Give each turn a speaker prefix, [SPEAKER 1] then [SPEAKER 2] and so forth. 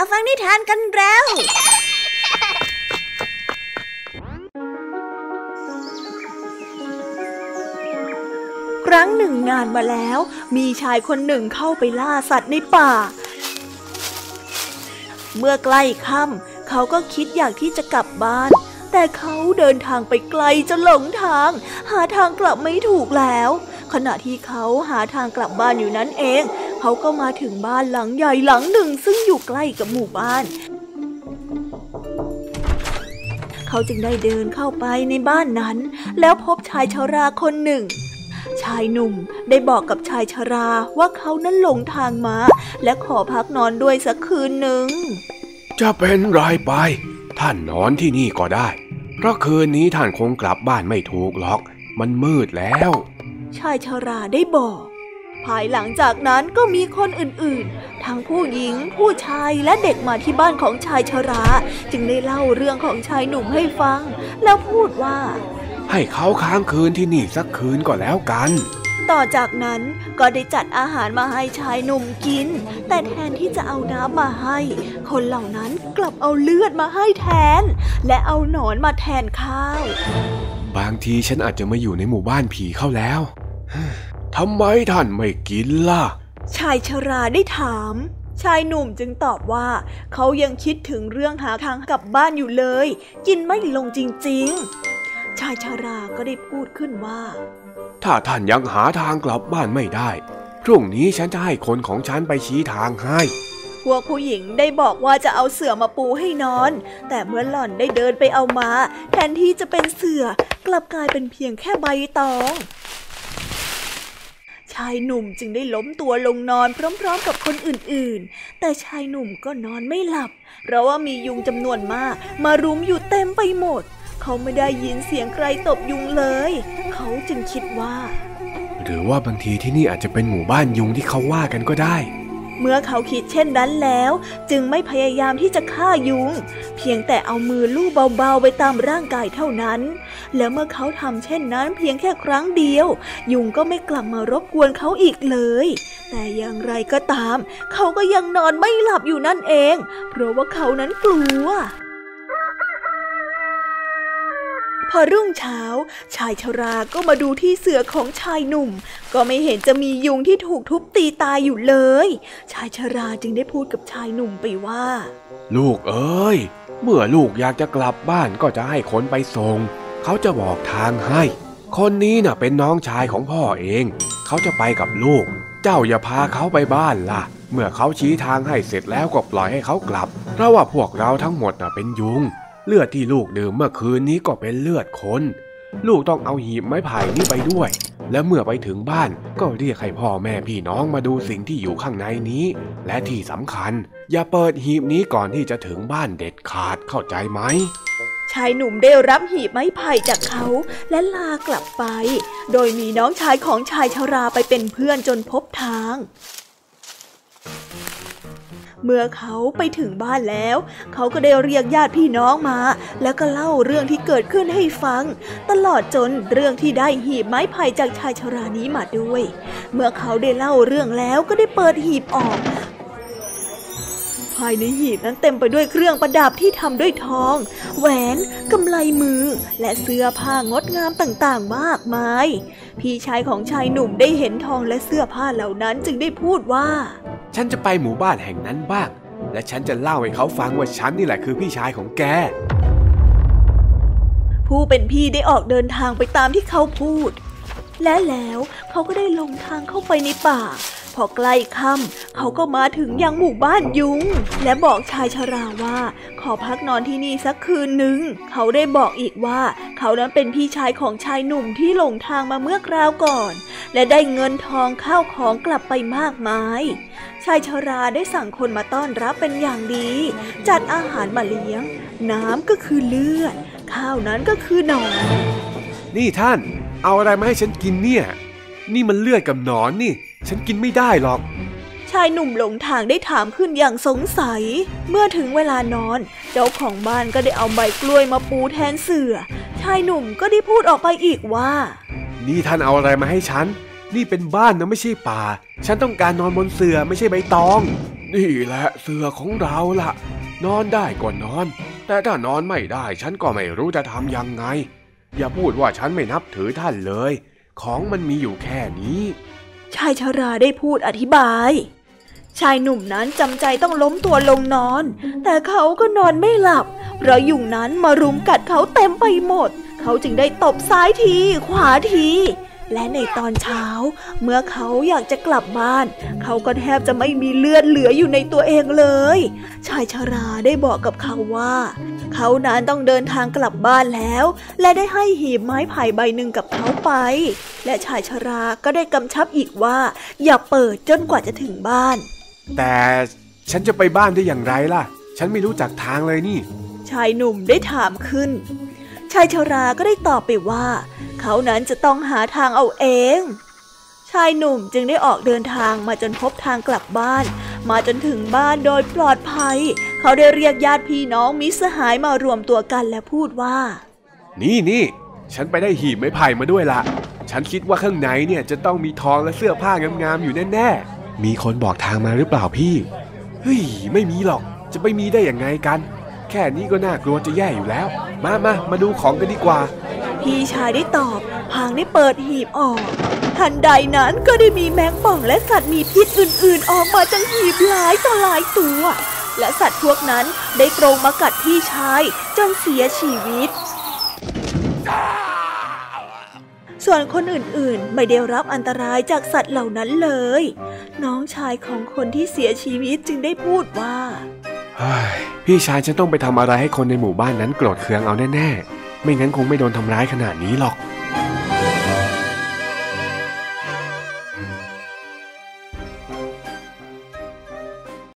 [SPEAKER 1] ฟังนิทานกันแล้วครั้งหนึ่งนานมาแล้วมีชายคนหนึ่งเข้าไปล่าสัตว์ในป่าเมื่อใกล้ค่ำเขาก็คิดอยากที่จะกลับบ้านแต่เขาเดินทางไปไกลจนหลงทางหาทางกลับไม่ถูกแล้วขณะที่เขาหาทางกลับบ้านอยู่นั้นเองเขาก็มาถึงบ้านหลังใหญ่หลังหนึ่งซึ่งอยู่ใกล้กับหมู่บ้านเขาจึงได้เดินเข้าไปในบ้านนั้นแล้วพบชายชราคนหนึ่งชายหนุ่มได้บอกกับชายชราว่าเขานั้นหลงทางมาและขอพักนอนด้วยสักคืนหนึ่ง
[SPEAKER 2] จะเป็นไรไปท่านนอนที่นี่ก็ได้เพราะคืนนี้ท่านคงกลับบ้านไม่ถูกหรอกมันมืดแล้ว
[SPEAKER 1] ชายชราได้บอกภายหลังจากนั้นก็มีคนอื่นๆทั้งผู้หญิงผู้ชายและเด็กมาที่บ้านของชายชราจึงได้เล่าเรื่องของชายหนุ่มให้ฟังแล้วพูดว่า
[SPEAKER 2] ให้เขาค้างคืนที่นี่สักคืนก็แล้วกัน
[SPEAKER 1] ต่อจากนั้นก็ได้จัดอาหารมาให้ชายหนุ่มกินแต่แทนที่จะเอาน้ำมาให้คนเหล่านั้นกลับเอาเลือดมาให้แทนและเอาหนอนมาแทนข้าว
[SPEAKER 2] บางทีฉันอาจจะมาอยู่ในหมู่บ้านผีเข้าแล้วทำไมท่านไม่กินล่ะ
[SPEAKER 1] ชายชราได้ถามชายหนุ่มจึงตอบว่าเขายังคิดถึงเรื่องหาทางกลับบ้านอยู่เลยกินไม่ลงจริงๆชายชราก็ได้พูดขึ้นว่า
[SPEAKER 2] ถ้าท่านยังหาทางกลับบ้านไม่ได้พรุ่งนี้ฉันจะให้คนของฉันไปชี้ทางให้
[SPEAKER 1] พวกผู้หญิงได้บอกว่าจะเอาเสื่อมาปูให้นอนแต่เมื่อหล่อนได้เดินไปเอามาแทนที่จะเป็นเสื่อกลับกลายเป็นเพียงแค่ใบตองชายหนุ่มจึงได้ล้มตัวลงนอนพร้อมๆกับคนอื่นๆแต่ชายหนุ่มก็นอนไม่หลับเพราะว่ามียุงจำนวนมากมารุมอยู่เต็มไปหมดเขาไม่ได้ยินเสียงใครตบยุงเลยเขาจึงคิดว่า
[SPEAKER 2] หรือว่าบางทีที่นี่อาจจะเป็นหมู่บ้านยุงที่เขาว่ากันก็ได้
[SPEAKER 1] เมื่อเขาคิดเช่นนั้นแล้วจึงไม่พยายามที่จะฆ่ายุงเพียงแต่เอามือลูบเบาๆไปตามร่างกายเท่านั้นแล้วเมื่อเขาทำเช่นนั้นเพียงแค่ครั้งเดียวยุงก็ไม่กลับมารบกวนเขาอีกเลยแต่อย่างไรก็ตามเขาก็ยังนอนไม่หลับอยู่นั่นเองเพราะว่าเขานั้นกลัวพอรุ่งเช้าชายชราก็มาดูที่เสื่อของชายหนุ่มก็ไม่เห็นจะมียุงที่ถูกทุบตีตายอยู่เลยชายชราจึงได้พูดกับชายหนุ่มไปว่า
[SPEAKER 2] ลูกเอ้ยเมื่อลูกอยากจะกลับบ้านก็จะให้คนไปส่งเขาจะบอกทางให้คนนี้น่ะเป็นน้องชายของพ่อเองเขาจะไปกับลูกเจ้าอย่าพาเขาไปบ้านล่ะเมื่อเขาชี้ทางให้เสร็จแล้วก็ปล่อยให้เขากลับเพราะว่าพวกเราทั้งหมดน่ะเป็นยุงเลือดที่ลูกดื่มเมื่อคืนนี้ก็เป็นเลือดคนลูกต้องเอาหีบไม้ไผ่นี้ไปด้วยและเมื่อไปถึงบ้านก็เรียกให้พ่อแม่พี่น้องมาดูสิ่งที่อยู่ข้างในนี้และที่สำคัญอย่าเปิดหีบนี้ก่อนที่จะถึงบ้านเด็ดขาดเข้าใจไหม
[SPEAKER 1] ชายหนุ่มได้รับหีบไม้ไผ่จากเขาและลากลับไปโดยมีน้องชายของชายชราไปเป็นเพื่อนจนพบทางเมื่อเขาไปถึงบ้านแล้วเขาก็ได้เรียกญาติพี่น้องมาแล้วก็เล่าเรื่องที่เกิดขึ้นให้ฟังตลอดจนเรื่องที่ได้หีบไม้ไผ่จากชายชรานี้มาด้วยเมื่อเขาได้เล่าเรื่องแล้วก็ได้เปิดหีบออกภายในหีบนั้นเต็มไปด้วยเครื่องประดับที่ทำด้วยทองแหวนกำไลมือและเสื้อผ้างดงามต่างๆมากมายพี่ชายของชายหนุ่มได้เห็นทองและเสื้อผ้าเหล่านั้นจึงได้พูดว่า
[SPEAKER 2] ฉันจะไปหมู่บ้านแห่งนั้นบ้างและฉันจะเล่าให้เขาฟังว่าฉันนี่แหละคือพี่ชายของแก
[SPEAKER 1] ผู้เป็นพี่ได้ออกเดินทางไปตามที่เขาพูดและแล้วเขาก็ได้ลงทางเข้าไปในป่าพอใกล้ค่ำเขาก็มาถึงยังหมู่บ้านยุงและบอกชายชราว่าขอพักนอนที่นี่สักคืนนึงเขาได้บอกอีกว่าเขานั้นเป็นพี่ชายของชายหนุ่มที่หลงทางมาเมื่อคราวก่อนและได้เงินทองข้าวของกลับไปมากมายชายชราได้สั่งคนมาต้อนรับเป็นอย่างดีจัดอาหารมาเลี้ยงน้ำก็คือเลือดข้าวนั้นก็คือหนอน
[SPEAKER 2] นี่ท่านเอาอะไรมาให้ฉันกินเนี่ยนี่มันเลือดกับหนอนนี่ฉันกินไม่ได้หรอก
[SPEAKER 1] ชายหนุ่มหลงทางได้ถามขึ้นอย่างสงสัยเมื่อถึงเวลานอนเจ้าของบ้านก็ได้เอาใบกล้วยมาปูแทนเสื่อชายหนุ่มก็ได้พูดออกไปอีกว่า
[SPEAKER 2] นี่ท่านเอาอะไรมาให้ฉันนี่เป็นบ้านนะไม่ใช่ป่าฉันต้องการนอนบนเสื่อไม่ใช่ใบตองนี่แหละเสือของเราล่ะนอนได้ก็นอนแต่ถ้านอนไม่ได้ฉันก็ไม่รู้จะทำยังไงอย่าพูดว่าฉันไม่นับถือท่านเลยของมันมีอยู่แค่นี้
[SPEAKER 1] ชายชราได้พูดอธิบายชายหนุ่มนั้นจำใจต้องล้มตัวลงนอนแต่เขาก็นอนไม่หลับเพราะยุงนั้นมารุมกัดเขาเต็มไปหมดเขาจึงได้ตบซ้ายทีขวาทีและในตอนเช้าเมื่อเขาอยากจะกลับบ้านเขาก็แทบจะไม่มีเลือดเหลืออยู่ในตัวเองเลยชายชราได้บอกกับเขาว่าเขานั้นต้องเดินทางกลับบ้านแล้วและได้ให้หีบไม้ไผ่ใบหนึ่งกับเขาไปและชายชราก็ได้กำชับอีกว่าอย่าเปิดจนกว่าจะถึงบ้าน
[SPEAKER 2] แต่ฉันจะไปบ้านได้อย่างไรล่ะฉันไม่รู้จักทางเลยนี่
[SPEAKER 1] ชายหนุ่มได้ถามขึ้นชายชราก็ได้ตอบไปว่าเขานั้นจะต้องหาทางเอาเองชายหนุ่มจึงได้ออกเดินทางมาจนพบทางกลับบ้านมาจนถึงบ้านโดยปลอดภัยเขาได้เรียกญาติพี่น้องมิตรสหายมารวมตัวกันและพูดว่า
[SPEAKER 2] นี่ฉันไปได้หีบไม้ไผ่มาด้วยล่ะฉันคิดว่าข้างในเนี่ยจะต้องมีทองและเสื้อผ้างามๆอยู่แน่ๆมีคนบอกทางมาหรือเปล่าพี่เฮ้ยไม่มีหรอกจะไปมีได้ยังไงกันแค่นี้ก็น่ากลัวจะแย่อยู่แล้วมาดูของกันดีกว่า
[SPEAKER 1] พี่ชายได้ตอบพางได้เปิดหีบออกทันใดนั้นก็ได้มีแมงป่องและสัตว์มีพิษอื่นๆออกมาจากหีบหลายต่อหลายตัวและสัตว์พวกนั้นได้ตรงมากัดพี่ชายจนเสียชีวิตส่วนคนอื่นๆไม่ได้รับอันตรายจากสัตว์เหล่านั้นเลยน้องชายของคนที่เสียชีวิตจึงได้พูดว่า
[SPEAKER 2] พี่ชายจะต้องไปทำอะไรให้คนในหมู่บ้านนั้นโกรธเคืองเอาแน่ๆไม่งั้นคงไม่โดนทำร้ายขนาดนี้หรอก